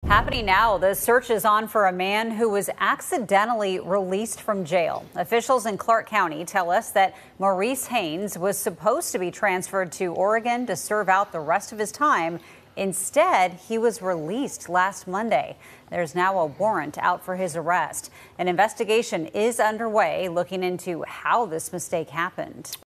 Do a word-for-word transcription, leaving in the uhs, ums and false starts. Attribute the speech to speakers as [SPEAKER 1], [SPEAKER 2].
[SPEAKER 1] Happening now, the search is on for a man who was accidentally released from jail. Officials in Clark County tell us that Maurice Haynes was supposed to be transferred to Oregon to serve out the rest of his time. Instead, he was released last Monday. There's now a warrant out for his arrest. An investigation is underway looking into how this mistake happened.